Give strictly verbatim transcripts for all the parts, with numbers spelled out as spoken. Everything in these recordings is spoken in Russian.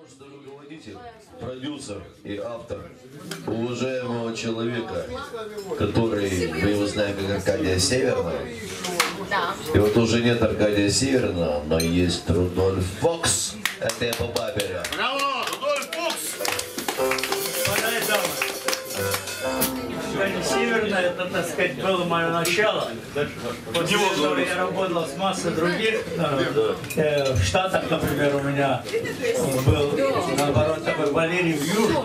Руководитель, продюсер и автор уважаемого человека, который, мы его знаем как Аркадия Северного. Да. И вот уже нет Аркадия Северного, но есть Рудольф Фокс. Это я по бабе. Браво! Рудольф Фокс! Молодая дама. Аркадий Северный, это, так сказать, было мое начало. После этого я работал с массой других. Э, в Штатах, например, у меня был, наоборот, такой Валерий Южный.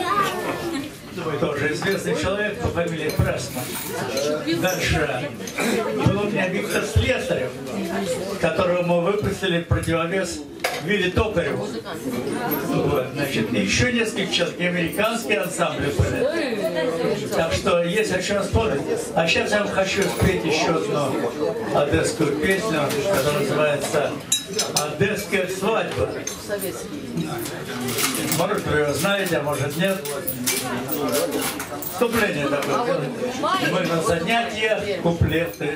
Тоже известный человек по фамилии Пресман. Дальше был у меня Виктор Слесарев, которого мы выпустили в противовес Вилли Токареву. Вот, значит, и еще несколько человек, и американские ансамбли были. Так что есть о чем спорить. А сейчас я вам хочу спеть еще одну одесскую песню, которая называется «Одесская свадьба». Может, вы ее знаете, а может нет. Вступление такое. Мы на занятиях куплеты.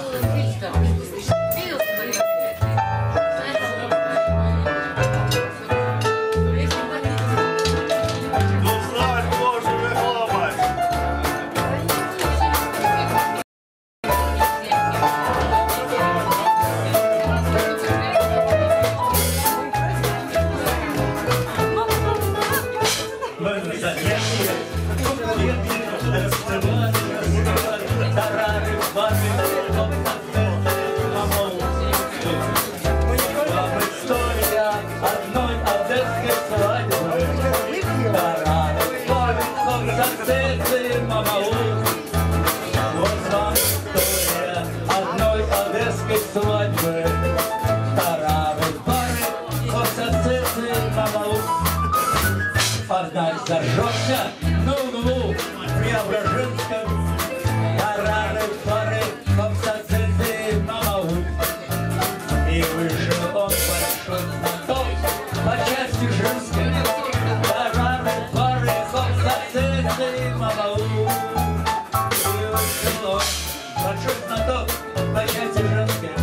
Свадьбы, тарары, пары, хостессы на балу. Фонарь зажжется на углу Преображенском. Тарары, пары, хостессы на балу. И вышел он большой знаток по части женской. Тарары, пары, хостессы на балу. И вышел он большой знаток по части женской.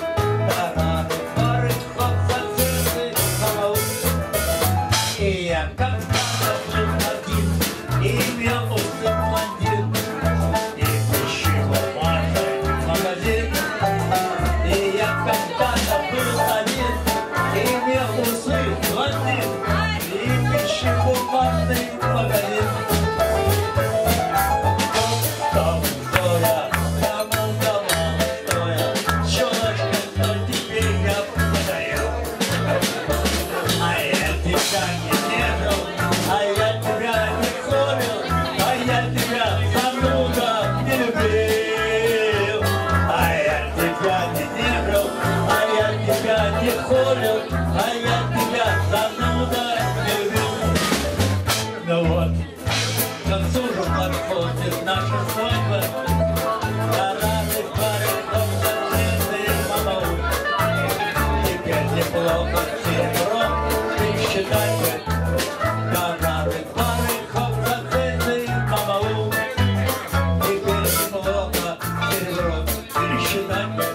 А я тебя зануда не любил. Ну вот, к концу же подходит наша свадьба. Тараны, пары, хостессы, мамау. Теперь неплохо серебром ты считай бы. Тараны, пары, хостессы, мамау. Теперь неплохо серебром ты считай бы.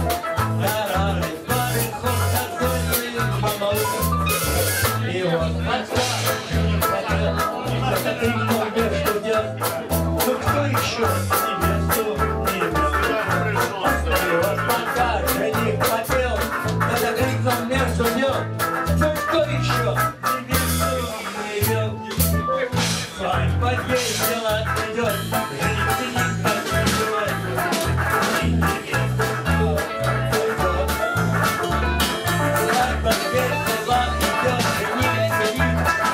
И вот Москва, это ты много что делать. Ну кто еще невесту не имел? И вот пока жених хотел, это крикнул между нем. Ну кто еще невесту не имел? Свадьба ездила, идет, жених сидит, как живет. И невесту свадьба ездила, идет, жених сидит.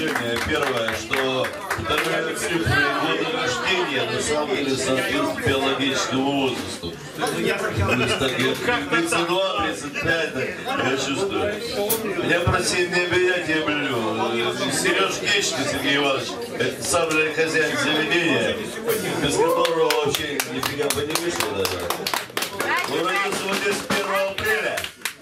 предложение. Первое, что вторые цифры года рождения на самом деле соответствуют биологическому возрасту. То есть такие тридцать два, тридцать пять, я чувствую. Меня просили не объять, я блю. Сереж Кечка, Сергей Иванович, это сам же хозяин заведения, без которого вообще нифига бы не вышло даже. Он родился вот здесь первого апреля.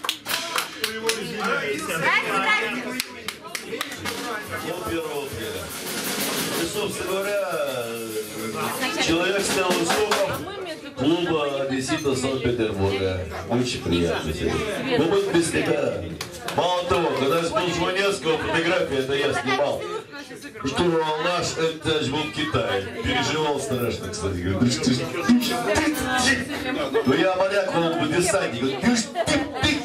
Вот первого апреля. И, собственно говоря, человек стал услугом клуба «Одессита» Санкт-Петербурга. Очень приятно. Ну, мы без тебя. Мало того, когда я был Жванецкого, фотографии это я снимал. Штурвал наш этаж был в Китае. Переживал страшно, кстати. Говорит, ты, ты, ты, ну я моряк, он был десантник. Говорит, ты ж ты,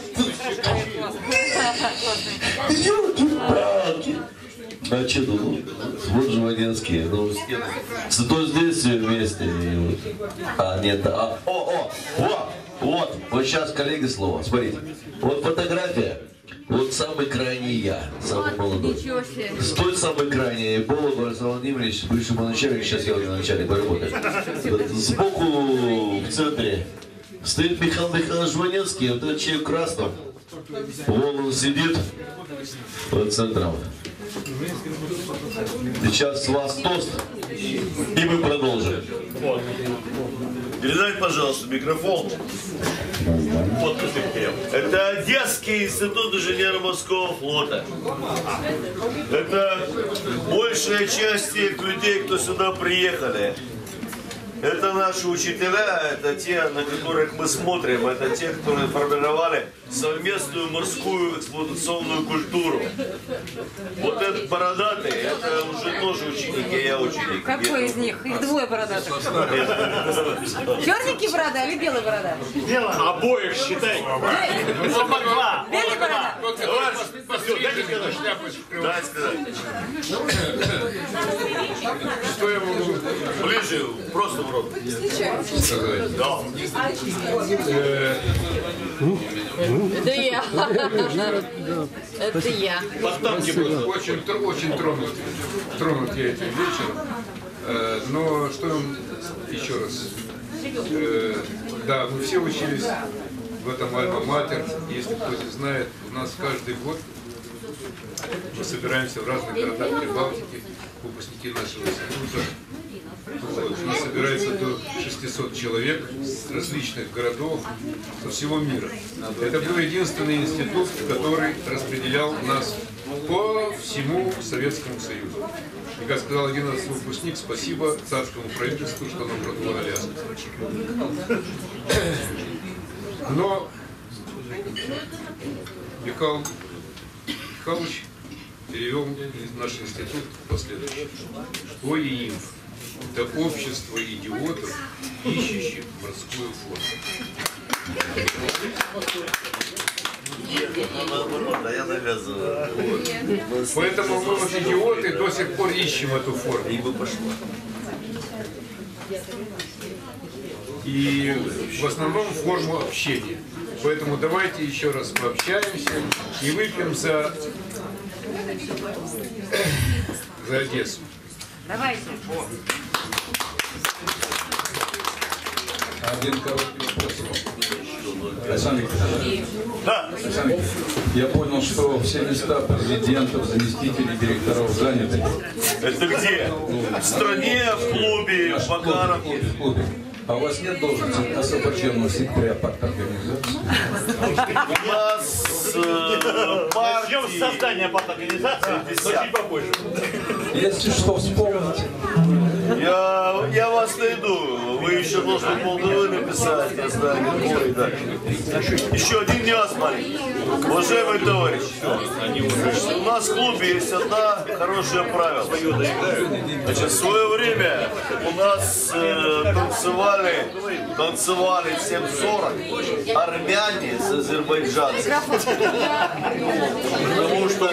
ты, елки-палки. А что тут? Вот Жванецкие. Ну, то здесь все вместе. И вот. А, нет, а, о, о, вот, вот. Вот сейчас, коллеги, слово. Смотрите. Вот фотография. Вот самый крайний я, самый молодой. Стой самый крайний. Болог Александр Владимирович, бывший мой начальник, сейчас я уже начальник работает. Сбоку в центре стоит Михаил Михайлович Жванецкий, вот этот человек в красном. Вон он сидит под центром. Сейчас с вас тост, и мы продолжим. Вот. Передай, пожалуйста, микрофон. Вот, это Одесский институт инженерно-морского флота. Это большая часть тех людей, кто сюда приехали. Это наши учителя, это те, на которых мы смотрим, это те, которые формировали совместную морскую эксплуатационную культуру. Вот этот бородатый, это уже тоже ученик, и я ученик. Какой из них? Их двое бородатых. Черненький борода или белый борода? Белый. Обоих считай. Белый борода. Дайте сказать. Дайте сказать. Что я могу? Ближе, просто в рот. Да. Это я. Это я. Очень, очень тронут, тронут я этим вечером. Э, но что вам еще раз? Э, да, мы все учились в этом альма-матер. Если кто не знает, у нас каждый год мы собираемся в разных городах Прибалтики, выпускники нашего института. Вот, у нас собирается до шестисот человек с различных городов со всего мира. Это был единственный институт, который распределял нас по всему Советскому Союзу. И, как сказал один из выпускник, спасибо царскому правительству, что нам продало ляску. Но Михаил Михайлович перевел наш институт последующее. ОИИМФ. Это общество идиотов, ищущих морскую форму. Да я навязываю. Поэтому мы вот идиоты до сих пор ищем эту форму. И бы пошло. И в основном форму общения. Поэтому давайте еще раз пообщаемся и выпьем за, за Одессу. Давайте. Один короткий вопрос. Александр Викторович, Да. Александр Викторович, я понял, что все места президентов, заместителей, директоров заняты. Это где? В стране, в клубе, в Макаров. В клубе. А у вас нет должности освобожденного секретаря парторганизации? У нас э, Начнем с создания парторганизации, но чуть попозже. Если что, вспомните. Я, я вас найду. Вы еще должны полгода написать, я знаю, какой, да. Еще один нюанс маленький. Уважаемый товарищ, значит, у нас в клубе есть одна хорошее правило. Значит, в свое время у нас э, танцевали, танцевали в семь сорок армяне с азербайджанцами. Потому что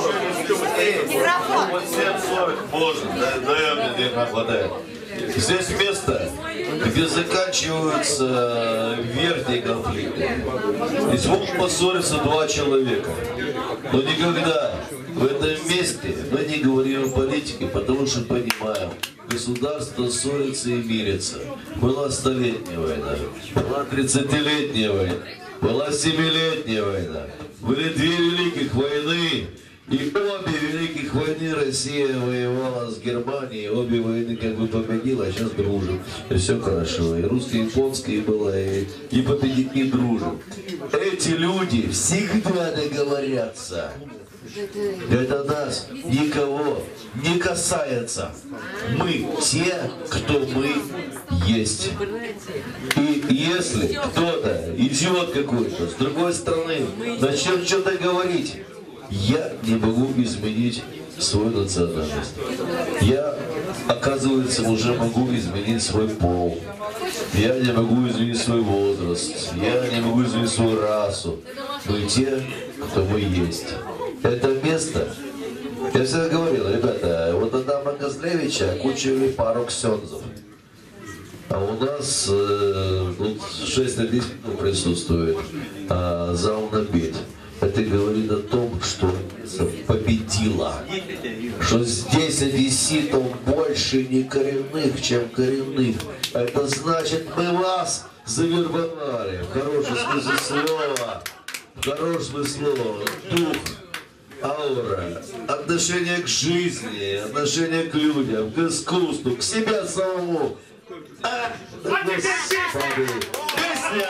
вот семь сорок, боже, дай мне денег не хватает. Здесь место, где заканчиваются верхние конфликты. Здесь могут поссориться два человека, но никогда в этом месте мы не говорим о политике, потому что понимаем, государство ссорится и мирится. Была столетняя война, была тридцатилетняя война, была семилетняя война. Были две великих войны, и обе великих войны Россия воевала с Германией, обе войны как бы победила, а сейчас дружим. И все хорошо. И русско-японские было, и, и победить, и дружим. Эти люди всегда договорятся. Это нас никого не касается. Мы те, кто мы есть. И если кто-то, идиот какой-то, с другой стороны, начнет что-то говорить, я не могу изменить свою национальность. Я, оказывается, уже могу изменить свой пол. Я не могу изменить свой возраст. Я не могу изменить свою расу. Мы те, кто мы есть. Это место, я всегда говорил, ребята, вот Адама Козлевича окучивали пару ксензов. А у нас э, тут шесть объяснений присутствует, а зал набит. Это говорит о том, что победила. Что здесь одесситов больше не коренных, чем коренных. Это значит, мы вас завербовали. В хорошем смысле слова. В хорошем смысле слова. Дух. Аура, отношение к жизни, отношение к людям, к искусству, к себе самому. А, да Господи! Песня!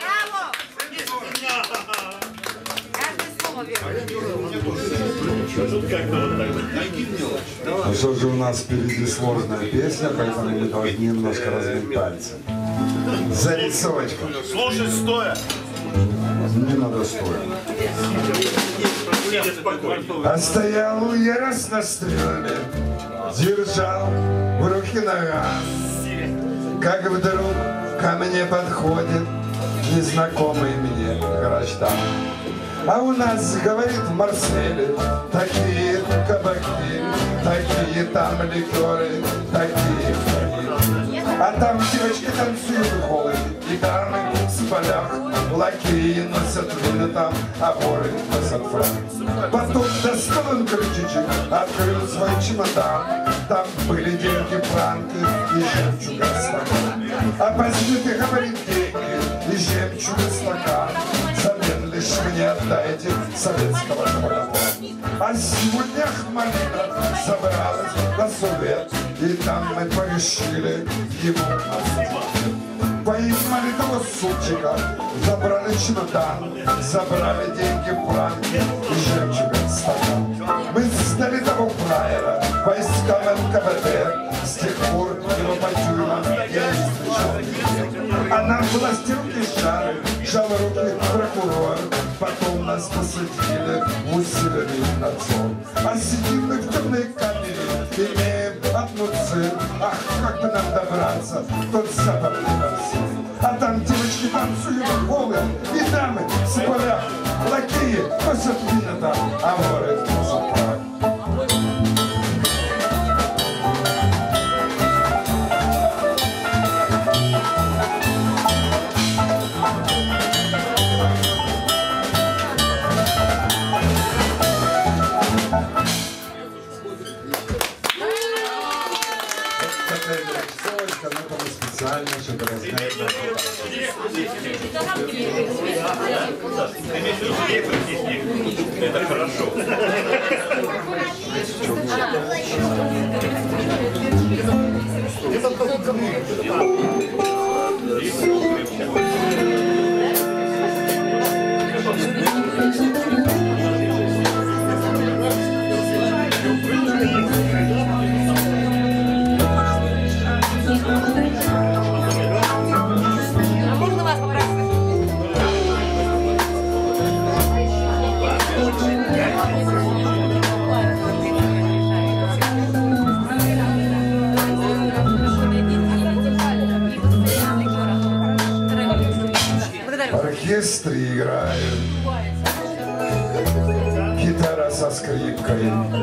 Ну что же, у нас впереди сложная песня, поэтому мы должны немножко размять пальцы. За рисовочку. Слушай стоя. Не надо стоя. А стоял я раз на стреле, держал в руки наган. Как вдруг ко мне подходит незнакомый мне граждан. А у нас, говорит, в Марселе такие кабаки, такие там ликеры, такие фраги. А там девочки танцуют в холле, и дамы в полях, лакеи носят вина там, а воры носят фраг. Потом достал он ключичек, открыл свой чемодан. Там были деньги, франки и жемчуга стакан. А возьмите, говорит, деньги и жемчуга стакан. Взамен лишь мне отдайте советского кабака. А сегодня Ахмалина собралась на совет, и там мы порешили ему ответить. Поймали того супчика, забрали чемодан, забрали деньги, франки и жемчуга стакан. Мы сдали того фраера войскам эн ка вэ дэ, с тех пор его по тюрьмам я не встречал нигде. А нам власти руки жали, жал руки прокурор, потом нас посадили в усиленный надзор. А сидим мы в темной камере, имеем одну цель, ах, как бы нам добраться, тот западный концерт. А там девочки танцуют голые, и дамы в сапогах, лакеи носят вина там, а воры носят фраг. Специально, чтобы разнять нашу. Это хорошо. Оркестры играют, гитара со скрипкой,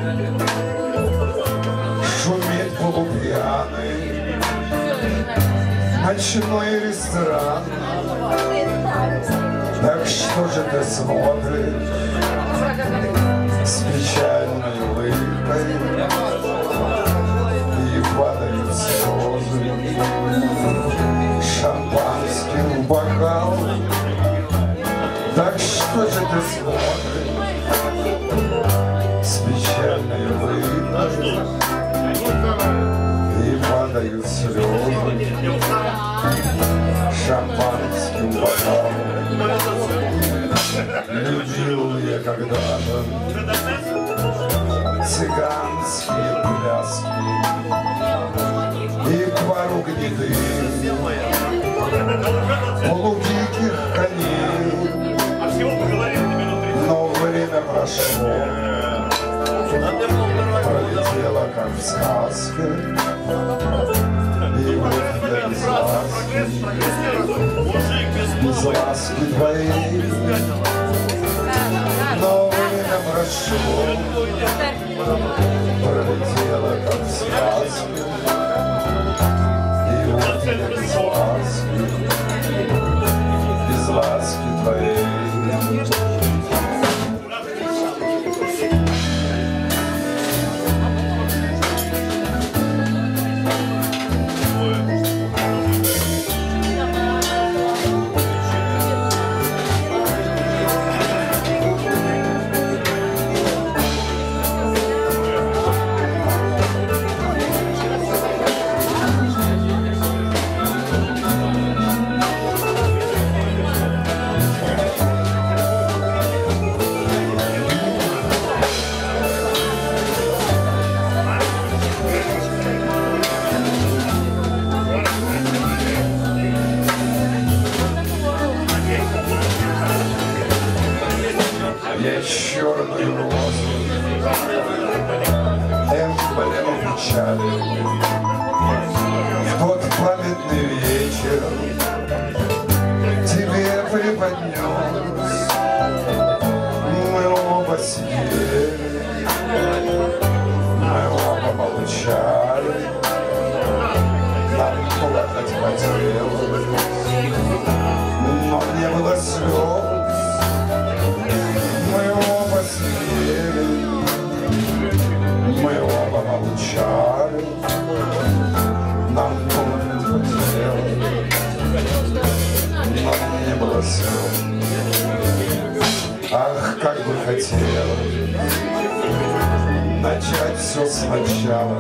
шумит полупьяный ночной ресторан. Так что же ты смотришь? с печальной улыбкой, и падают слезы. Шампанским в бокал. Так что же ты смотришь с печальной улыбкой, и падают слезы. Шампанским в бокал. Любил я когда-то цыганские пляски и пару гнедых полудиких коней. Но время прошло, пролетело как в сказке, и вот я без ласки, без ласки твоей. Но время прошло, пролетело как в сказке, и вот я без ласки, без ласки твоей. Я черную розу, эмблему печали, в тот памятный вечер тебе преподнес. Мы оба сидели, мы оба молчали, нам плакать хотелось, но не было слез. Мы оба сидели, мы оба молчали, нам помнить хотелось, но не было слез. Ах, как бы хотелось начать все сначала,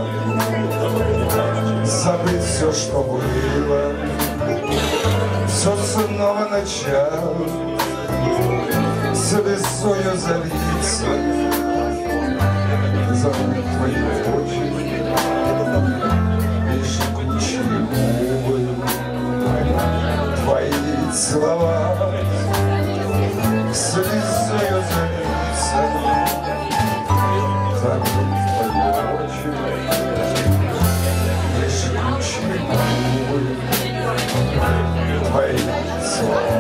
забыть все, что было, все снова начать. Слезою залиться, забыть твои очи и жгучие губы, твои слова. Слезою залиться, забыть твои очи и жгучие губы, твои слова.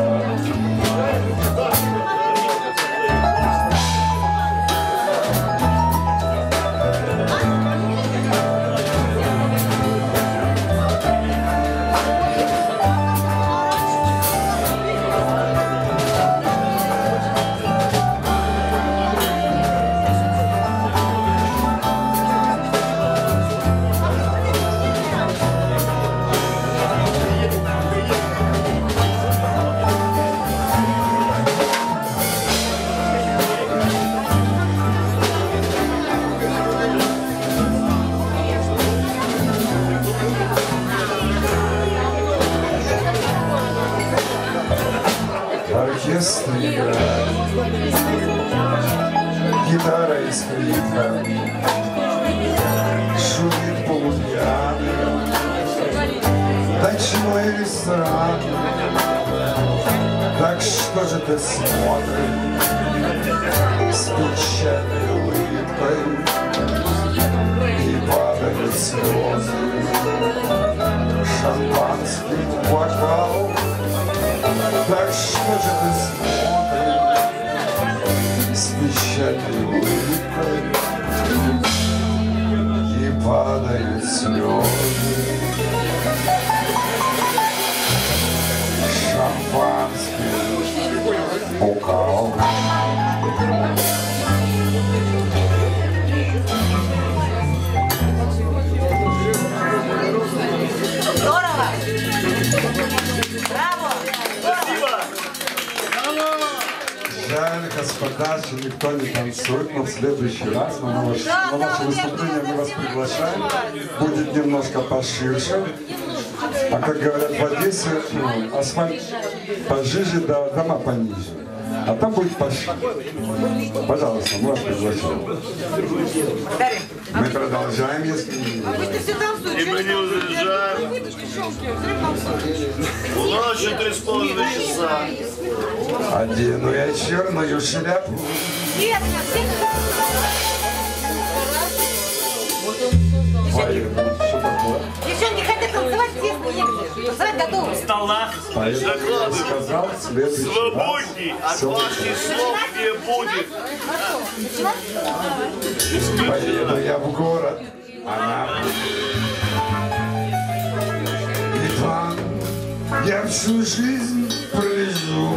Оркестр играет, гитара и скрипка, шумит полупьяный ночной ресторан. Так что же ты смотришь с печальной улыбкой, и падают слезы. Шампанский бокал. Так что же ты смотришь с печальной улыбкой, и падают слезы. Шампанский бокал. дальше никто не танцует, но в следующий раз на, ваш, на ваше выступление мы вас приглашаем. Будет немножко поширше. А как говорят в Одессе, ну, асфальт пожиже, да, дома пониже. А там будет пошире. Пожалуйста, мы вас приглашаем. Мы продолжаем, если... И мы не уезжаем. У нас еще три с половиной часа. Одену я черную шляпу. Что такое? Девчонки хотят танцевать, все танцевать готовы. Стола. Поэтому сказал следующий раз. Свободней от ваших слов не будет. Поеду я в город, она и там я всю жизнь пролежу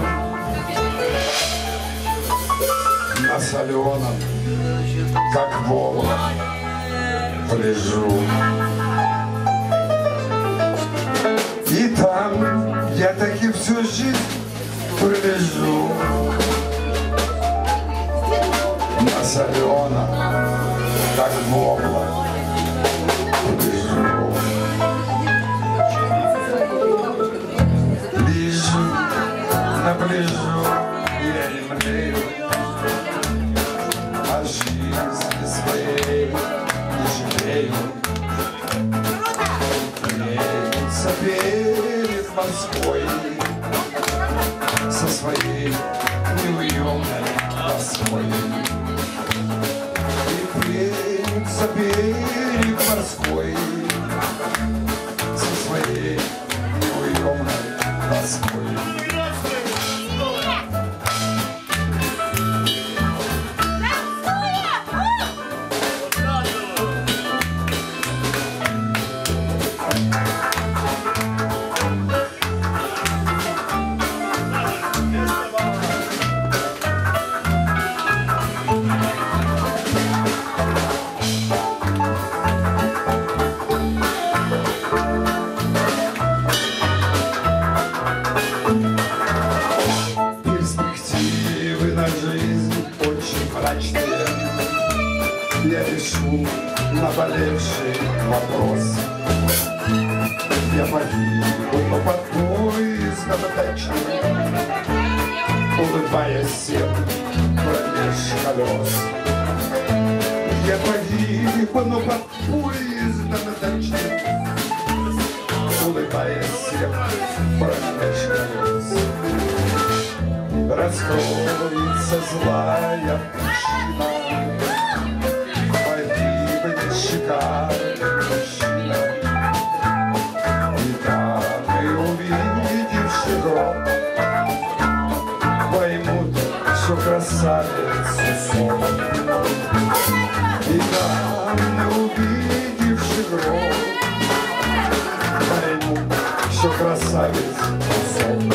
на соленом, как волк, полежу. И там я таки всю жизнь пролежу на соленом, как вобла, лежу. Лежу на пляжу, я не млею от жизни своей, не жалею. Клеится берег морской со своей неуемной тоской. За берег морской со своей неуемной тоской. Я решу наболевший вопрос. Я погибу, но под поезд набаточный, улыбаясь всем промеж колес. Я погибу, но под поезд набаточный, улыбаясь всем промеж колес. Раскроется злая причина, шикарный мужчина. И там, и увидевши гроб, поймут, что красавец сон. И там, и увидевши гроб, поймут, что красавец сон.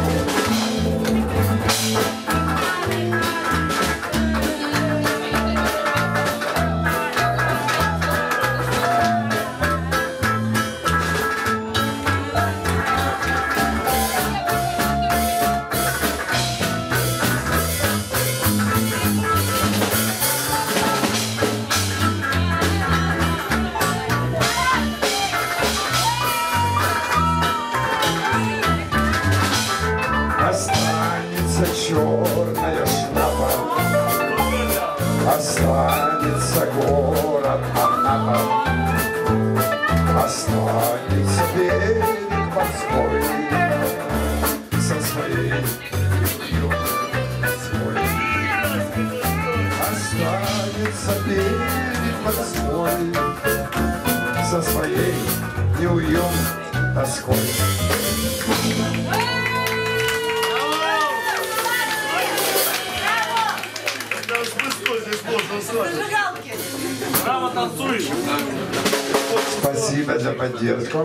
Черная шляпа, останется город Анапа, останется берег морской со своей тоской. Останется берег морской со своей неуемной тоской. Браво, танцующим! Спасибо за поддержку.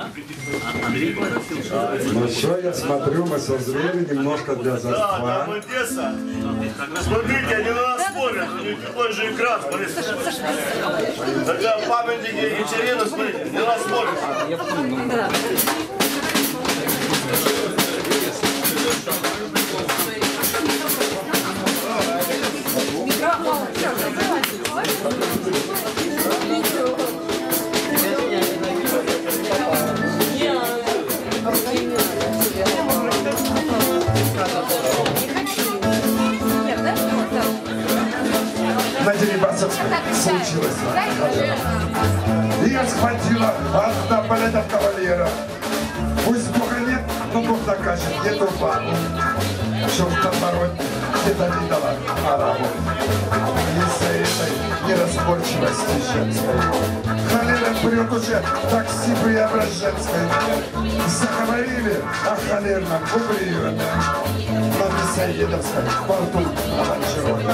Ну что, я смотрю, мы созрели немножко для Да, заства. там Одесса. Смотрите, они на нас смотрят. У них такой же экран, смотрите. Тогда памятники Екатерины, смотрите, они на нас смотрят. На Дерибасовской случилось. Ее схватила одна балета кавалера. Пусть Бога нет, но Бог докажет, эту бабу, чтоб наоборот где-то видала арабу. Из-за этой неразборчивости женской холера прет уже такси Преображенской. Заговорили о холерном куприеме на Мясоедовской порту аванчировки.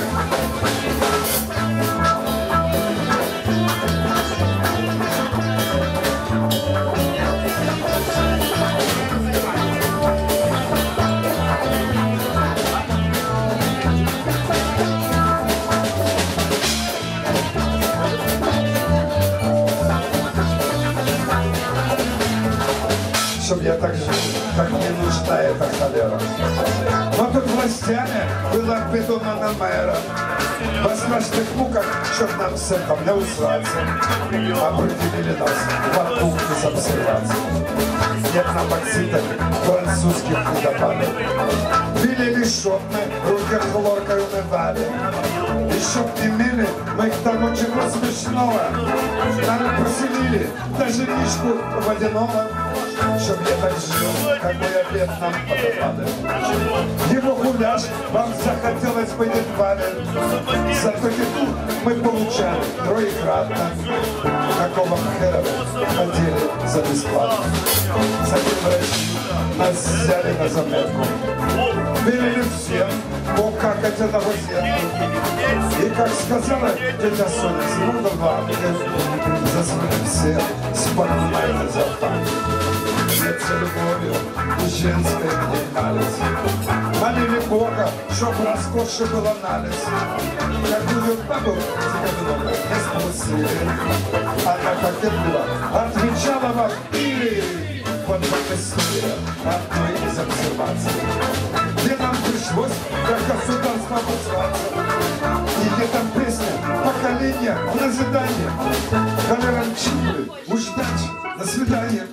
Чтоб я так жил, как мне нужна эта холера. Но тут властями была придумана мэра. Во страшных муках, чтоб нам с этим не усраться, определили нас в отпух без обсервации. Нет нам бокситов французских водопадов. Били лишотны, руки хлоркой умывали. И чтоб не мили, мы к тому чего смешного нам поселили даже мишку водяного. Чтоб я так жил, как мой обед нам подавали. Его гуляш вам захотелось бы едва ли. Зато еду мы получали троекратно. Какого хера вы ходили за бесплатно. Затем врачи нас взяли на заметку. Велели всем покакать одного зерна. И как сказала тетя Соня, с рудом вам заснули все спокойно за фан. С любовью женской мне налез. Молили Бога, чтоб роскоши был анализ. Какую бабу тебе много не спустили. Она кокетливо отвечала вам или под история одной из обсерваций. Где нам пришлось как государство обосраться. И где там песня поколения в ожидании. Холерам чилы, удачи, до свидания.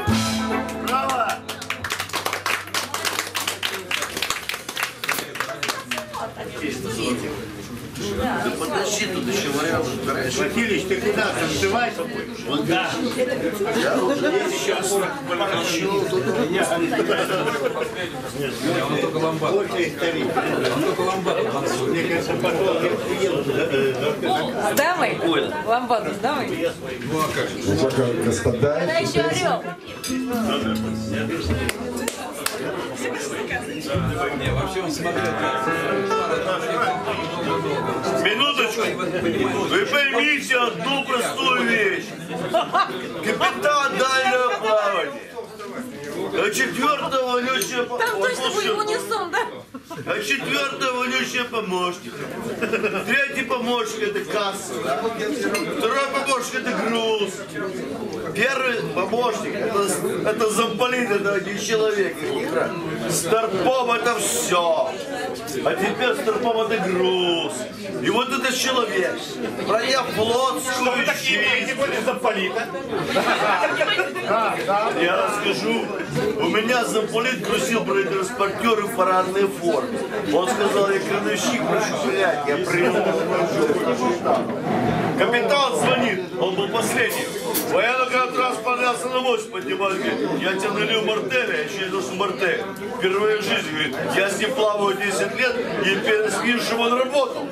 Да подожди, тут еще вариант. Василич, ты куда танцевать? Да. Я уже сейчас Он только ламбад. Он только ламбад танцует. Мне кажется, потом я приеду. С дамой? Ламбаду с дамой? Ну а как же? Она еще орел. Не, вообще он смотрел. Минуточку. Вы поймите одну простую вещь. Капитан дальнего плавания. А четвертого вонючая Там точно будет унисон, да? А четвертый вонючая помощника. Третий помощник это касса. Второй помощник это груз. Первый помощник это, это замполит, это не человек. Старпом это все. А теперь старпом это груз. И вот это человек. Пройдя флотскую жизнь. Я расскажу. У меня замполит грузил бронетранспортеры в парадной форме. Он сказал, я крановщик, прошу блядь, я принял. Капитан звонит, он был последний. Военный контракт поднялся на мост поднимать. Я тебя налил мартеля, я еще не знал, мартель. Впервые в жизни, говорит, я с ним плаваю десять лет, и перед спиншем он работал.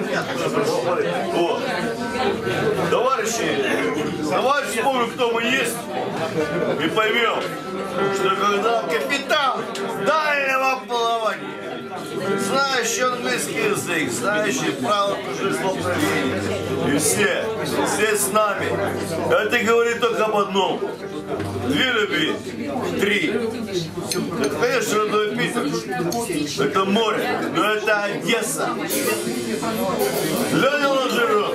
Вот. Товарищи, давайте вспомним, кто мы есть, и поймем, что когда капитан дальнего плавания, знающий английский язык, знающий правила жизнеуправления, и все, все с нами, это говорит только об одном. Две любви, три. Это, конечно, родной Питер, это море, но это Одесса. Леня Ложеров.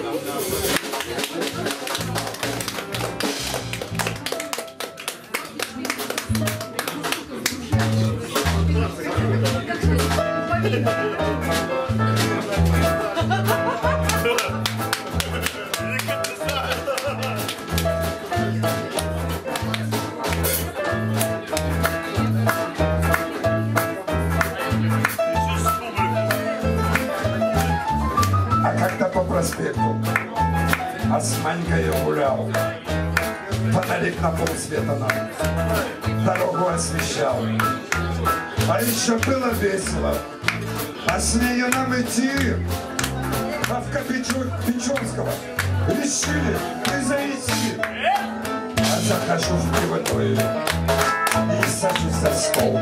Манькой я гулял. Фонарик на полсвета нам дорогу освещал. А еще было весело. А с нею нам идти. А в Копичу Печорского решили не зайти. А захожу в пивной и сажусь за стол.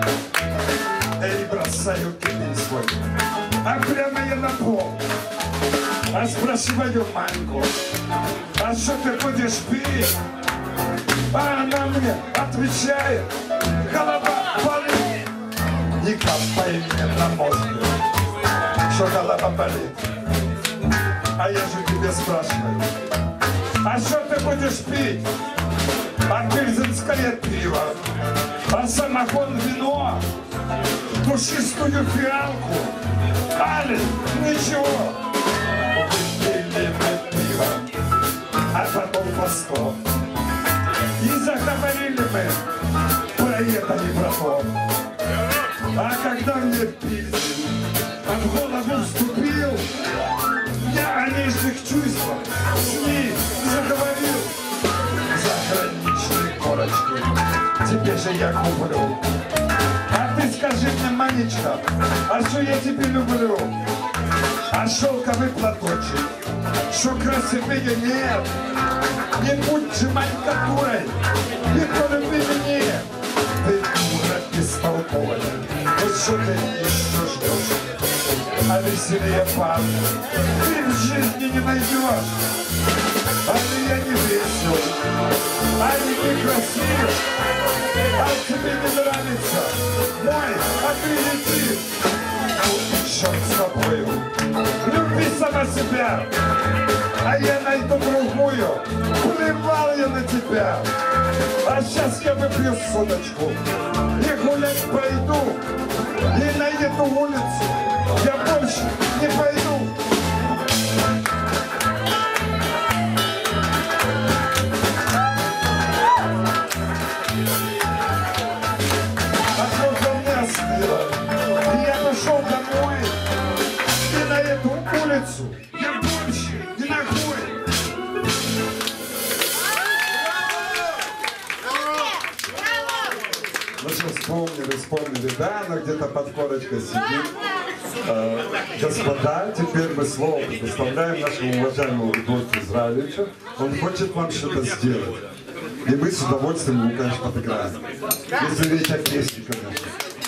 И бросаю кипень свой. А прямо я на пол. А спрашиваю Маньку, а что ты будешь пить? А она мне отвечает, голова болит. Не капай мне на мозг, что голова болит. А я же тебе спрашиваю, а что ты будешь пить? А пильзенское пиво, а самогон вино, душистую фиалку, али ничего. Выпили мы пиво, а потом по сто. И заговорили мы про это и про то. А когда мне пильзен в голову вступил, я о нижних чувствах с ней заговорил. Заграничные корочки тебе же я куплю. А ты скажи мне, Манечка, а что я тебе люблю? А шелковый платочек, что красивее нет. Не будь же, Манька, дурой, не полюби меня. Ты дура бестолковая, вот что ты еще ждешь? А веселее парня ты в жизни не найдешь. А я не весел, а не красив, а тебе не нравится мой аппетит. Черт с тобою, люби сама себя, а я найду другую, плевал я на тебя. А сейчас я выпью соточку и гулять пойду, и на эту улицу я больше не пойду. А что мне остыло, и я пошел домой, и на эту улицу я больше не ногой. Ну что, вспомнили, вспомнили, да, она где-то под корочкой сидит. Э, господа, теперь мы слово предоставляем нашему уважаемому Рудольфу Израилевичу. Он хочет вам что-то сделать. И мы с удовольствием ему, конечно, подыграем. Если речь о песне, конечно.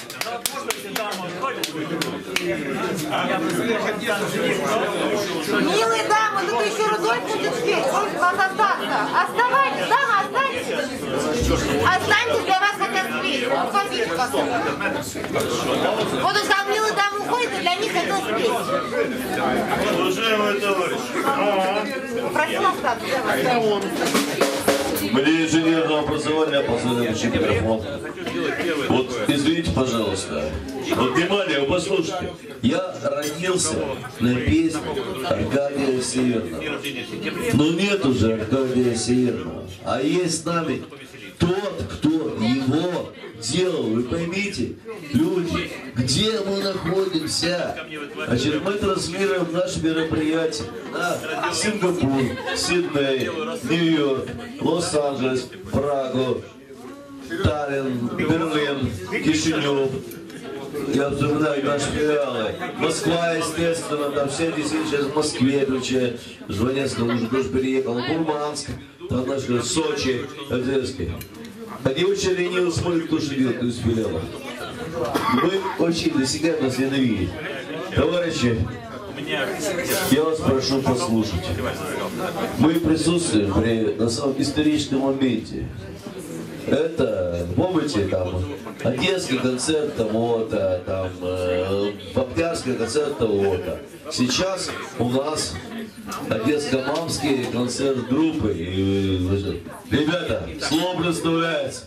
Милые дамы, тут еще Рудольф будет спеть. Просит вас остаться. Оставайтесь, дама, останьтесь. Останьтесь, для вас хотят спеть. Уходите, пожалуйста. Вот он сказал, милые дамы уходят, и для них хотел спеть. Уважаемый товарищ. Просил остаться. Мне инженерного образования позвонил учить микрофон. Вот, извините, пожалуйста. Вот, внимание, вы послушайте. Я родился на песне Аркадия Северного. Но нет уже Аркадия Северного. А есть с нами тот, кто его делал. Вы поймите, люди, где мы находимся? Значит, мы транслируем наше мероприятие на Сингапур, Сидней, Нью-Йорк, Лос-Анджелес, Прагу, Таллин, Берлин, Кишинев. Я вспоминаю наши филиалы. Москва, естественно, там все действительно сейчас в Москве, ключе. Жванецкий уже тоже переехал. Мурманск, там наши Сочи, Одесский. Они очень лениво смотрят, кто что делает из филиалов. Мы очень достигаем нас ненавидеть. Товарищи, я вас прошу послушать. Мы присутствуем при на самом историческом моменте. Это, помните, там, Одесский концерт того-то, там, э, Бабкярский концерт того-то. Сейчас у нас Одесско-Мамский концерт группы. И, ребята, слово представляется.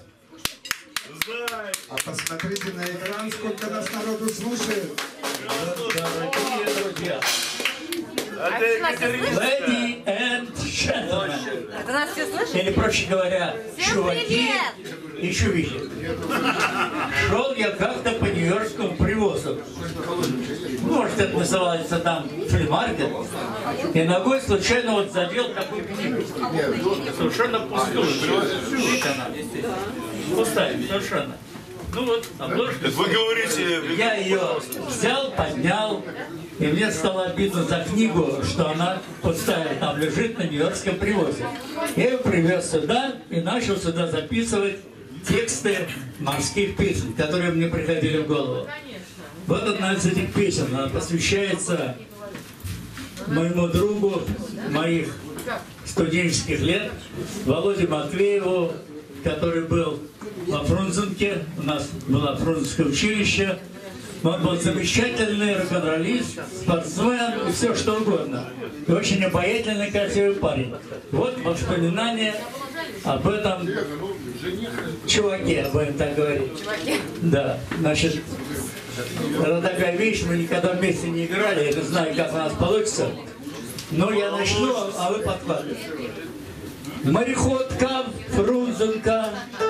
А посмотрите на экран, сколько нас народу слушает. Дорогие друзья, ladies and джентльмены. Это нас все слышат? Или, проще говоря, Всем чуваки привет! и чувихи. Шел я как-то по Нью-Йоркскому привозу. Может, это называется там флимаркет. И ногой случайно вот задел такую книгу. Совершенно пустую. Видите, она? Пустая, совершенно. Ну вот, обложка. Вы говорите... Я ее взял, поднял, и мне стало обидно за книгу, что она пустая, там лежит на Нью-Йоркском привозе. Я ее привез сюда и начал сюда записывать тексты морских песен, которые мне приходили в голову. Вот одна из этих песен, она посвящается моему другу моих студенческих лет, Володе Матвееву, который был во Фрунзенке, у нас было Фрунзенское училище. Он был замечательный рок-н-роллист, спортсмен и все что угодно. И очень обаятельный, красивый парень. Вот воспоминания об этом чуваке, будем так говорить. Да, значит, это такая вещь, мы никогда вместе не играли, я не знаю, как у нас получится. Но я начну, а вы подкладываете. Мореходка, Фрунзенка,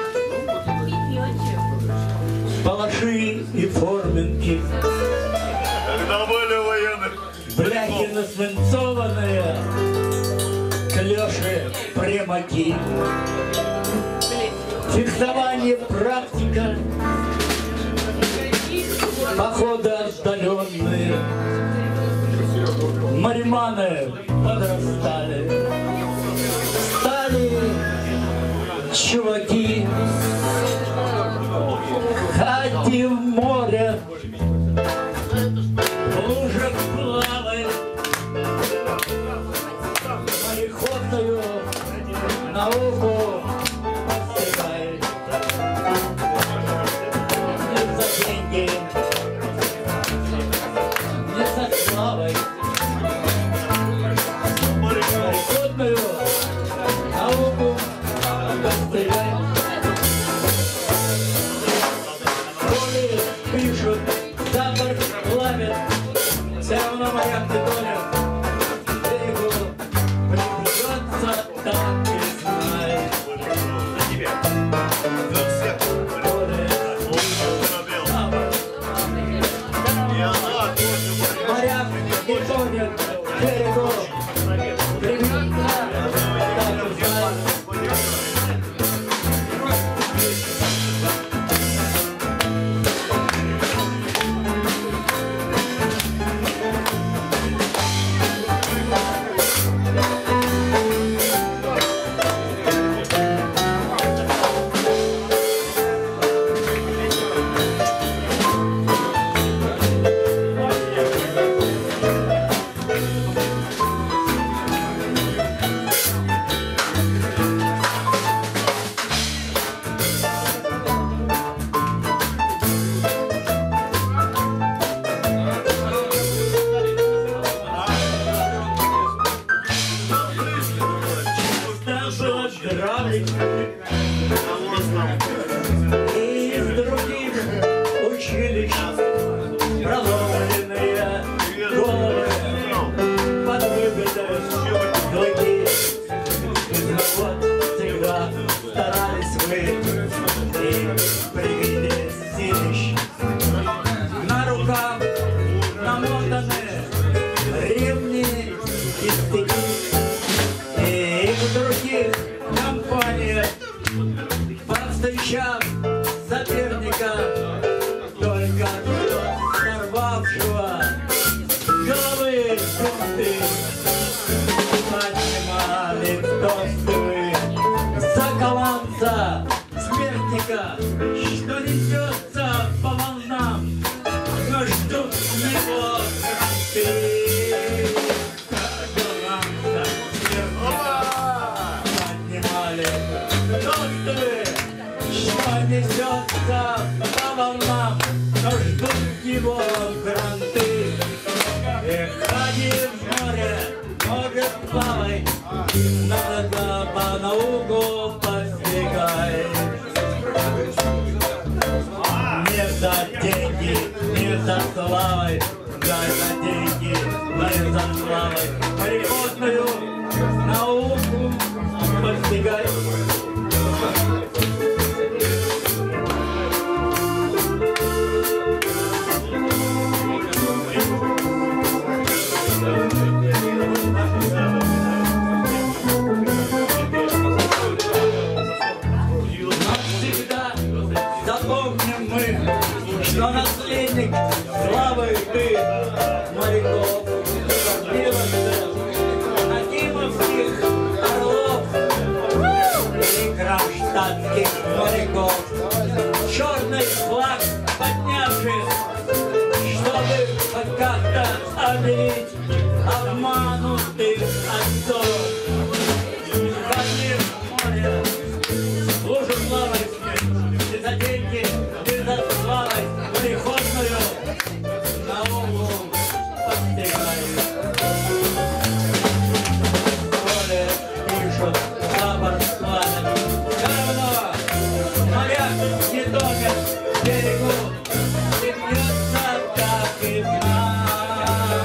палаши и форменки, Когда были военные. бляхи насвинцованные, клёши прямаки, фехтование практика, походы отдаленные, мариманы подрастали, стали чуваки, ходи в море, в лужах плавай, мореходную науку постигай. Не за деньги, не за славой, мореходную науку постигай. Пишут, запах плавит, все равно моряк не тонет. Берегу придется так и знай. Моряк не тонет, берегу придется так и знай. Из других училищ проломленные головы под выгодой клыки. Вот всегда старались вы и привели силищ. На руках намотаны ремни и стыки. И в других компаниях, повстречав соперника, только что сорвавшего головы жгуты, поднимали тосты вы за голландца, смертника, что несется по волнам, но ждут его кранты. Голландца, смертника, поднимали тосты вы, что несется по волнам, но ждут его гранты. Эх, ходи в море, может плавай, надо по науку постигай. Не за деньги, не за славой, дай за деньги, дай за славой. Мореходную науку Праздник славы ты, моряков, Акимовских орлов и кронштадтских моряков, черный флаг поднявших, чтобы хоть как-то обелить обманутых отцов. Подним море, служу славой, ты за деньги, ты за славой, приходную науку постигаю. Поле пишут, табор складом, все равно моряк не тонет в берегу, и бьется, как и знай.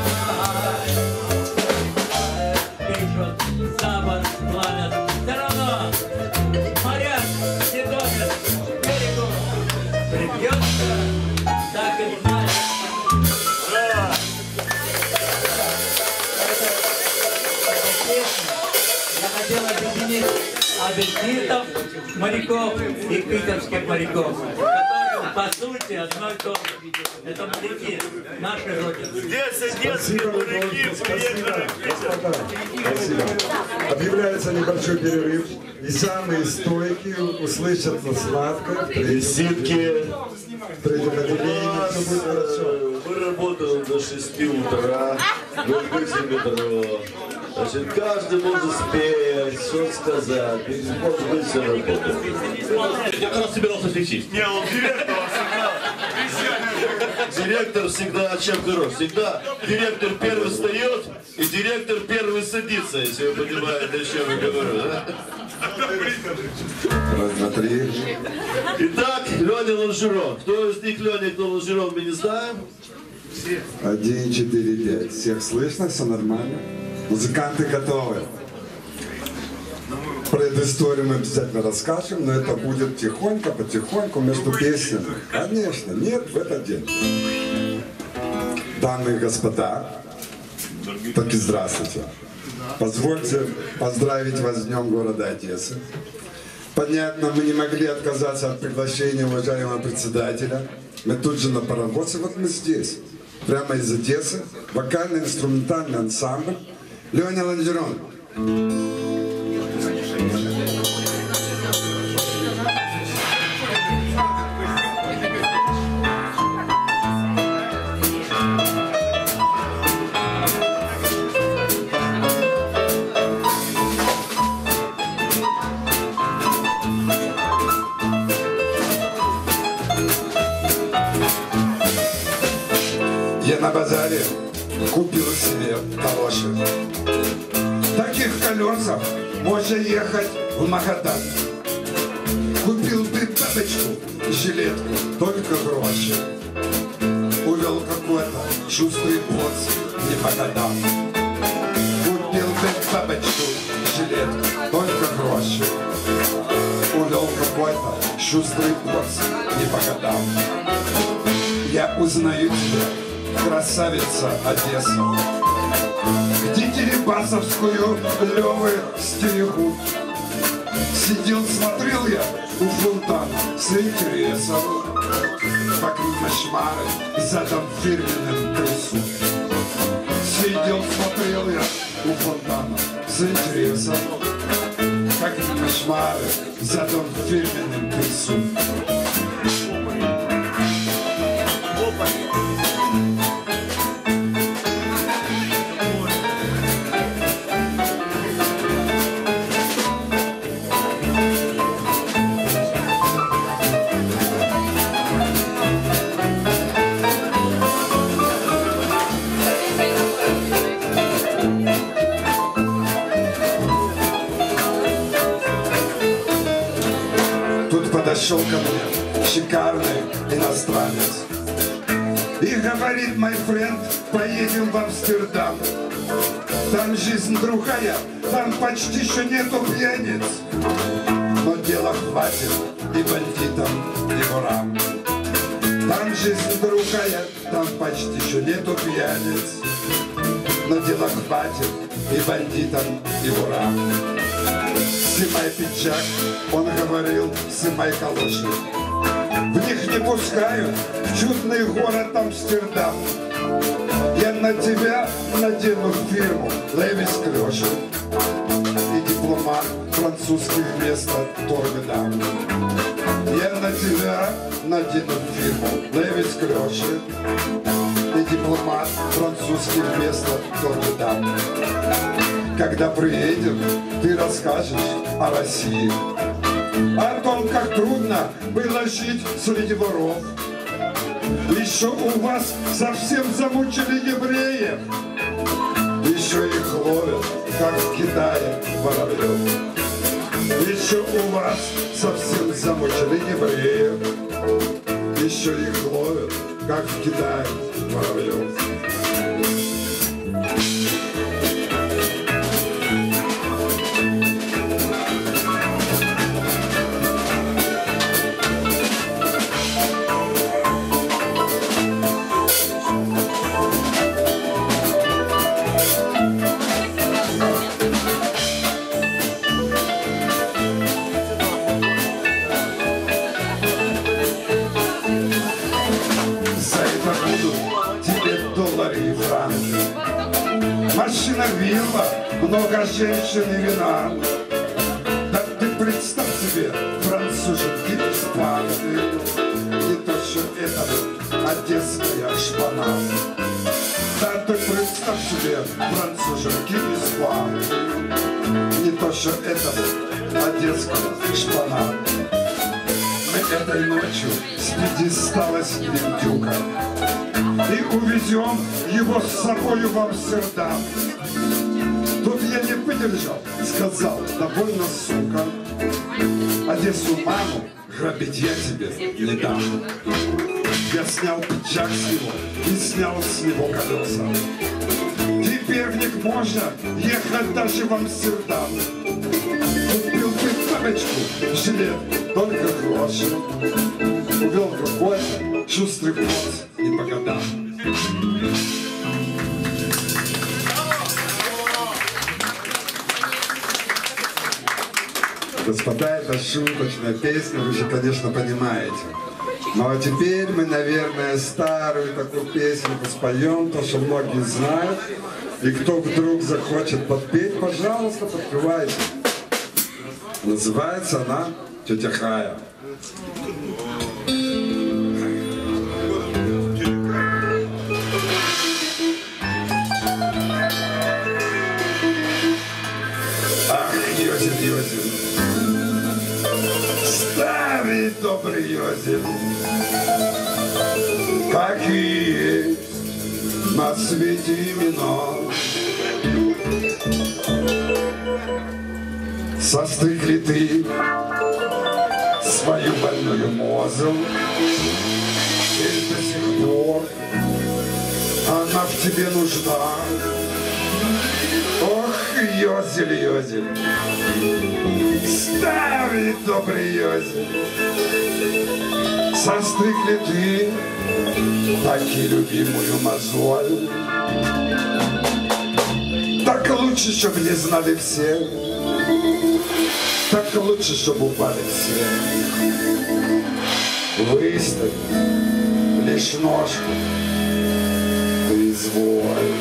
Пишут, табор складом, все равно моряк не тонет в берегу, прибьется, так и знай. Я хотел объединить абельтитов, моряков и питерских моряков, которые по сути одно и то же. Это моряки нашей Родины. Здесь одесские моряки приехали в Питер. Спасибо. Объявляется небольшой перерыв, и самые стойкие услышат на сладко. Визитки. В третьем отделении все будет хорошо. Мы работаем до шести утра, в метро. Значит, каждый может спеть, что сказать, может быть, все работает. Я как раз собирался лечить. Не, он директор всегда. Директор всегда чем хорош? Всегда директор первый встает, и директор первый садится, если вы понимаете, о чем я говорю, да? Раз, два, три. Итак, Леня Лонжерон. Кто из них Леня, кто Лонжерон, мы не знаем? Один, четыре, пять. Всех слышно? Все нормально? Музыканты готовы. Предысторию мы обязательно расскажем, но это будет тихонько, потихоньку, между песнями. Конечно, нет в этот день. Дамы и господа, таки здравствуйте. Позвольте поздравить вас с Днем города Одессы. Понятно, мы не могли отказаться от приглашения уважаемого председателя. Мы тут же на паровоз, и вот мы здесь. Прямо из Одессы. Вокально-инструментальный ансамбль Леня Лонжерон. Я на базаре купил себе калоши. Таких колесах можно ехать в Магадан. Купил бы бабочку, жилетку, только гроши. Увел какой-то шустрый поц, не по годам. Купил бы бабочку, жилетку, только гроши. Увел какой-то шустрый поц, не по годам. Я узнаю тебя, красавица Одесса, где Дерибасовскую Левы стерегут. Сидел, смотрел я у фонтана с интересом, как кошмары задом фирменным трясут. Сидел, смотрел я у фонтана с интересом, как кошмары задом фирменным трясут. Подошел ко мне шикарный иностранец и говорит: мой френд, поедем в Амстердам. Там жизнь другая, там почти что нету пьяниц, но дела хватит и бандитам, и ворам. Там жизнь другая, там почти что нету пьяниц, но дела хватит и бандитам, и ворам. Снимай пиджак, он говорил, снимай калоши. в них не пускают в чудный город Амстердам. Я на тебя надену фирму Левис Клёшин и дипломат французский вместо торгдам. Я на тебя надену фирму Левис Клёшин и дипломат французский вместо торгдам. Когда приедем, ты расскажешь о России, о том, как трудно было жить среди воров. Еще у вас совсем замучили евреев, еще их ловят, как в Китае воробьев. Еще у вас совсем замучили евреев, еще их ловят, как в Китае воробьев. Машина, вилла, много женщин и вина. Да ты представь себе, француженки испанцы, не то, что это одесская шпана. Да ты представь себе, француженки испанцы, не то, что это одесская шпана. Мы этой ночью с пьедестала снимем дюка и увезем его с собой в Амстердам. Тут я не выдержал, сказал, довольно, сука, Одессу маму грабить я тебе не дам. Я снял пиджак с него и снял с него колеса. Теперь в них можно ехать даже в Амстердам. Купил ты бабочку, жилет, только гроши. Увел какой-то шустрый босс не по годам. Господа, это шуточная песня, вы же, конечно, понимаете. Ну а теперь мы, наверное, старую такую песенку споем, то, что многие знают. И кто вдруг захочет подпеть, пожалуйста, подпевайте. Называется она «Тетя Хая». Ах, Йозеф, Йозеф, старый добрый Йозеф, какие на свете имена. Состригли ты свою больную мозу, и до сих пор она в тебе нужна. Ох, Йозель, Йозель, старый добрый Йозель, состригли ты таки любимую мозоль. Так лучше, чтоб не знали все, так лучше, чтобы упали все. Выставь лишь ножку, ты изволь.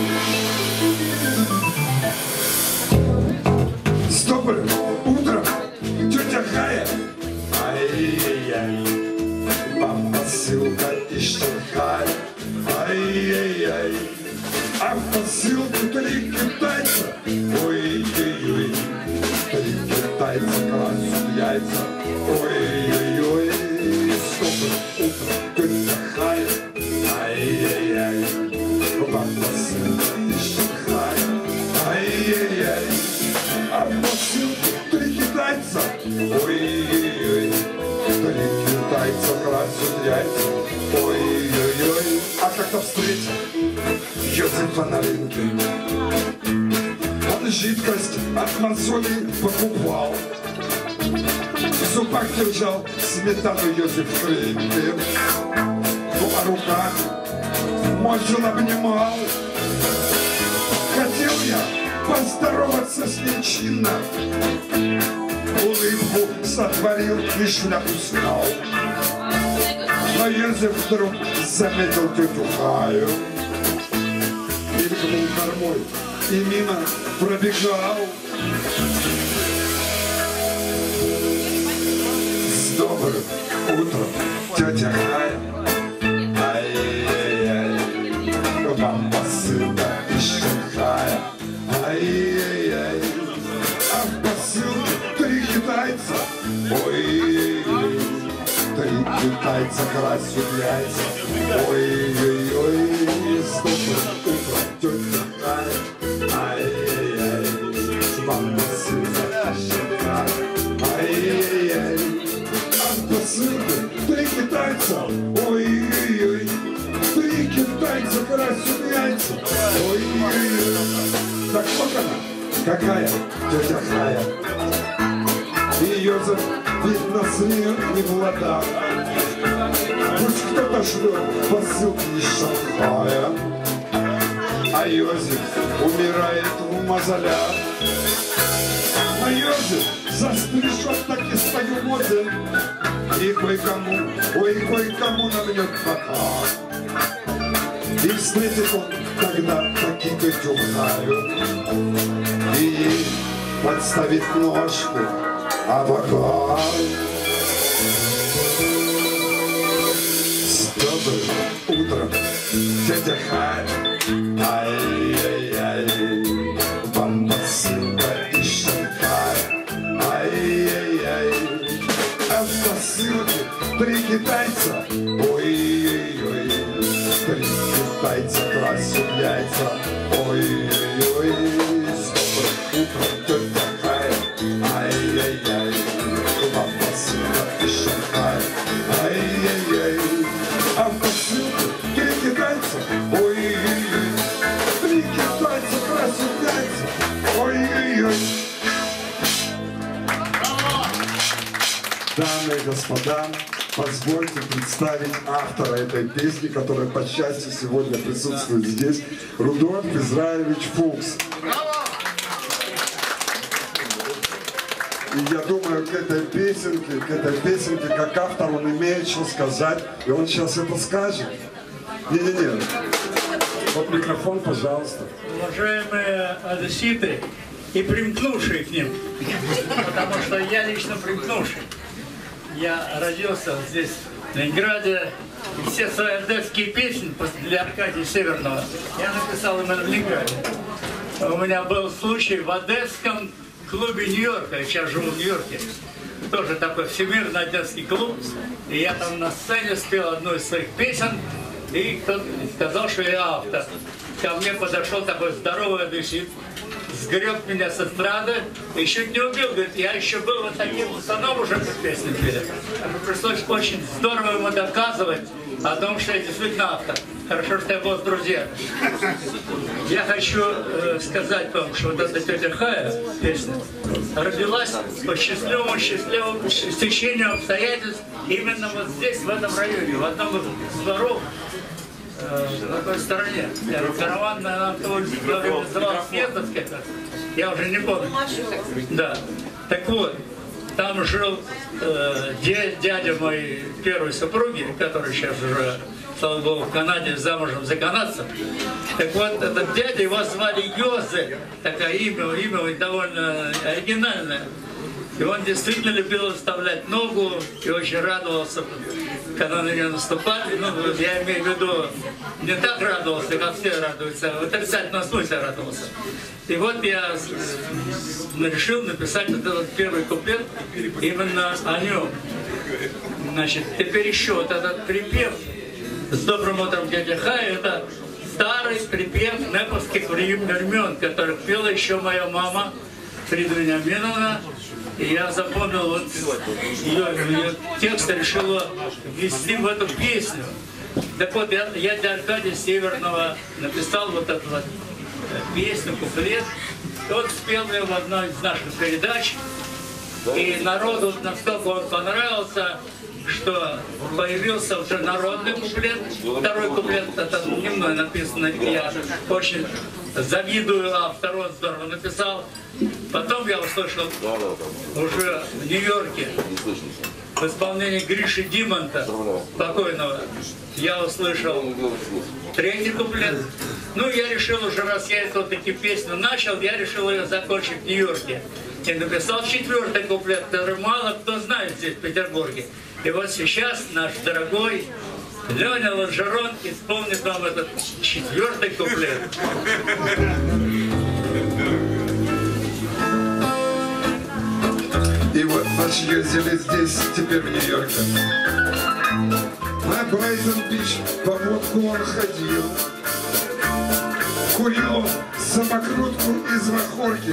С добрым утром, тетя Хая. Ай-яй-яй, вам посылка из Шанхая. Ай-яй-яй, а в посылке три китайца. Ой-ой-ой, три китайца красят яйца. Ой-ой-ой, с добрым утром, тетя Хая. Ай-яй-яй, вам посылка из Шанхая. Ай-яй-яй, а в посылке три китайца. Ой-ой-ой, три китайца красят яйца. Ой-ой-ой, а как-то встретил Йозефа на рынке. Он жидкость от мозолей покупал, в зубах держал сметану Йозеф крепкий. Ну а рука мозоль обнимал. Хотел я поздороваться с ней чинно, улыбку сотворил и шляпу снял. Но если вдруг заметил тетю Хаю, или был кормой и мимо пробегал, с добрым утром, тетя Хая. Ай-яй-яй, вам посылка из Шанхая. Ай-яй-яй, а в посылке три китайца. Ой-ой-ой, три китайца красят яйца. Ой-ой-ой, с добрым утром, тетя Хая. Ай-яй-яй, вам посылка из Шанхая. Ай-яй-яй, а в посылке три китайца. Ой-ой-ой, три китайца красят яйца. Ой-ой-ой. Так вот она, какая тетя Хая. Ее за видно с нее не в ладах. Пусть кто-то шлет посылки из Шанхая, а Йозеф умирает в мозолях. А Йозеф застрижет таки свою модель и кое-кому, ой, кое-кому навнет бока. И встретит он тогда таки тетю Хаю и ей подставит ножку авокадо. С добрым утром, тетя Хая. Ай-яй-яй, вам посылка из Шанхая. Ай-яй-яй, а в посылке три китайца. Ой-ой-ой, три китайца красят яйца. Ой-ой-ой, с добрым утром, тетя Хая. Ай-яй-яй, вам посылка из Шанхая. Ай-яй-яй, а в посылке три китайца. Ой-ой-ой, три китайца красят яйца. Ой-ой-ой. Дамы и господа, позвольте представить автора этой песни, которая, по счастью, сегодня присутствует здесь, Рудольф Израилевич Фукс. И я думаю, к этой песенке, к этой песенке, как автор, он имеет что сказать, и он сейчас это скажет. Не-не-не. Вот микрофон, пожалуйста. Уважаемые одесситы и примкнувшие к ним, потому что я лично примкнувший. Я родился здесь, в Ленинграде, и все свои одесские песни для Аркадия Северного я написал именно в Ленинграде. У меня был случай в одесском клубе Нью-Йорка, я сейчас живу в Нью-Йорке, тоже такой всемирный одесский клуб, и я там на сцене спел одну из своих песен, и кто-то сказал, что я автор. Ко мне подошел такой здоровый одессит, сгреб меня с эстрады и чуть не убил. Говорит, я еще был вот таким пацаном уже под песню пели. Пришлось очень здорово ему доказывать о том, что я действительно автор. Хорошо, что я был с друзьями. Я хочу э, сказать вам, что вот эта тетя Хая, песня, родилась по счастливому, счастливому стечению обстоятельств именно вот здесь, в этом районе, в одном из дворов. В какой стороне? Караван, наверное, называл Световский, я уже не помню. Да. Так вот, там жил э, дядя моей первой супруги, который сейчас уже, слава богу, в Канаде замужем за канадцем. Так вот, этот дядя, его звали Йозе, такое имя, имя довольно оригинальное. И он действительно любил вставлять ногу и очень радовался, когда на нее наступали. Ну, я имею в виду, не так радовался, как все радуются, в отрицательном смысле радовался. И вот я решил написать вот этот первый куплет именно о нем. Значит, теперь еще вот этот припев «С добрым утром, дядя Хая» — это старый припев неповских времен, который пела еще моя мама Фрида Вениаминовна. И я запомнил вот ее, ее текст, решила ввести в эту песню. Так вот, я, я для Аркадия Северного написал вот эту вот песню, куплет. И он спел ее в одной из наших передач. И народу настолько он понравился, что появился уже народный куплет. Второй куплет, это не мной написано, я очень завидую автору, он здорово написал. Потом я услышал уже в Нью-Йорке в исполнении Гриши Димонта, покойного, я услышал третий куплет. Ну, я решил уже, раз я эту таки песню начал, я решил ее закончить в Нью-Йорке. И написал четвертый куплет, который мало кто знает здесь, в Петербурге. И вот сейчас наш дорогой Леня Лонжерон исполнит вам этот четвертый куплет. И вот наш ездили здесь, теперь в Нью-Йорке. На Брайтон-Бич по водку он ходил. Курил он самокрутку из махорки.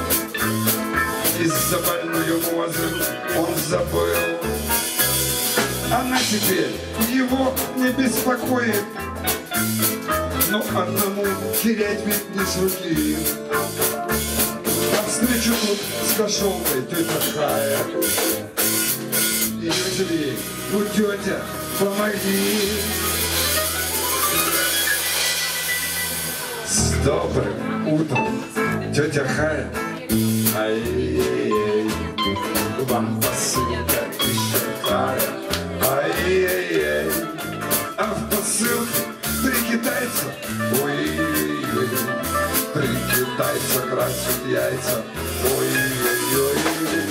Из-за больную мозг он забыл. Она теперь его не беспокоит. Но одному терять ведь не с руки. Встречу тут с кошелкой тетя Хая. Ее ей, ну тетя, помоги. С добрым утром, тетя Хая. Ай-яй-яй, вам посылка из Шанхая. Ай-яй-яй, а в посылке три китайца. Ой-ой-ой. Три китайца красят яйца. Ой-ой-ой,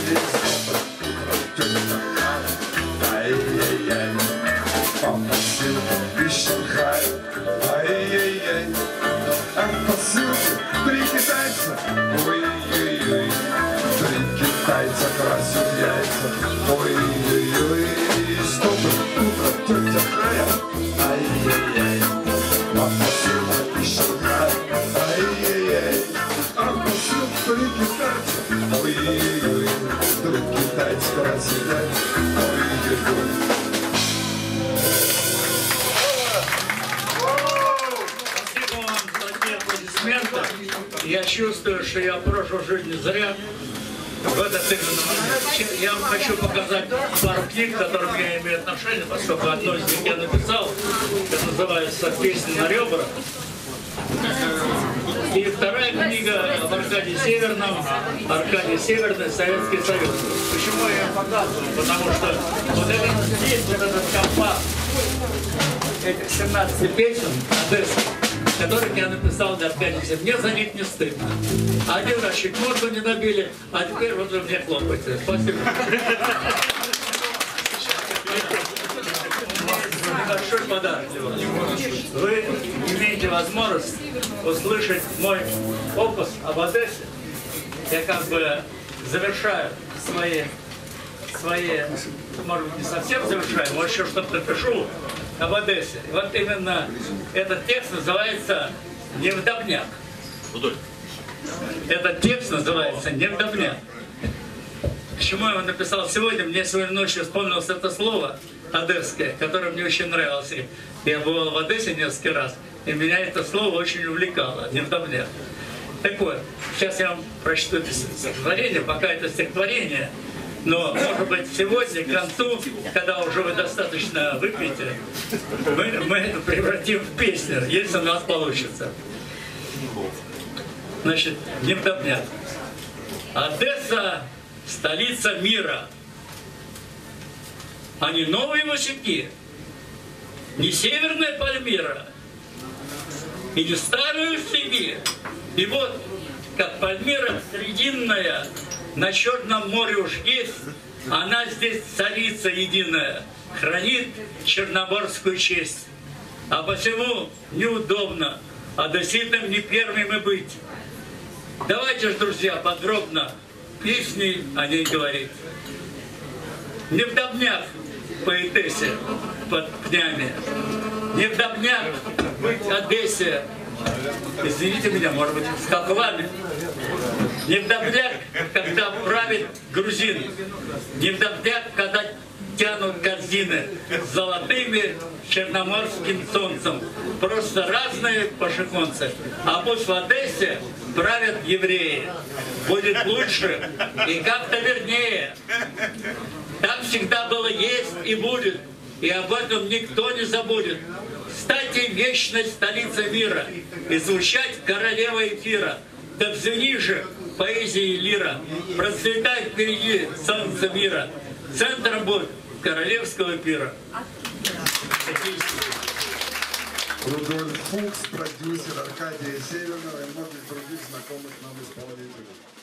ай-яй-яй, по посылке из Шанхая. Ай-яй-яй, а в посылке три китайца. Ой-ой-ой, три китайца красят яйца. Ой-ой-ой, с добрым утром, тетя Хая. Ай-яй-яй, по посылке из Шанхая. Ай-яй-яй, а в посылке три китайца. Ой-ой-ой, три китайца красят яйца. Ой-ой-ой. Спасибо вам за те аплодисменты. Я чувствую, что я прожил жизнь не зря. В этот именно момент. Я вам хочу показать пару книг, к которым я имею отношение, поскольку одну из них я написал. Это называется «Песня на ребрах». И вторая книга об Аркадии Северном, Аркадий Северный, Советский Союз. Почему я ее показываю? Потому что вот этот здесь, вот этот компакт, этих семнадцати песен одесских, которых я написал для Аркадия Северного, мне за них не стыдно. Один разчик морду не набили, а теперь вот вы мне хлопаете. Спасибо. Небольшой подарок для вас. Вы имеете возможность услышать мой опус об Одессе. Я как бы завершаю свои, свои, может быть, не совсем завершаю, может, еще что-то напишу об Одессе. И вот именно этот текст называется «Невдобняк». Этот текст называется «Невдобняк». Почему я его написал сегодня? Мне сегодня ночью вспомнилось это слово одесское, которое мне очень нравилось. Я бывал в Одессе несколько раз, и меня это слово очень увлекало. Невдобняк. Так вот, сейчас я вам прочту это стихотворение, пока это стихотворение, но, может быть, сегодня, к концу, когда уже вы достаточно выпьете, мы, мы это превратим в песню, если у нас получится. Значит, невдобняк. Одесса — столица мира, а не новые Васюки, не северная Пальмира, и не старую Сибирь. И вот, как Пальмира срединная на Черном море уж есть, она здесь царица единая, хранит черноморскую честь. А посему неудобно одесситам не первыми быть. Давайте же, друзья, подробно песни о ней говорить. Невдобняк поэтессе под пнями, невдобняк быть Одессе, извините меня, может быть, с котлами. Невдобняк, когда правит грузин. Невдобняк, когда тянут корзины с золотыми черноморским солнцем. Просто разные пошехонцы. А пусть в Одессе правят евреи. Будет лучше и как-то вернее. Там всегда было есть и будет. И об этом никто не забудет. Стать вечной столицей мира и звучать королева эфира. Да взвени же поэзии и лира, процветает впереди солнце мира, центром будет королевского пира. Рудольф Фукс, продюсер Аркадия Северного и многих других знакомых нам исполнителей.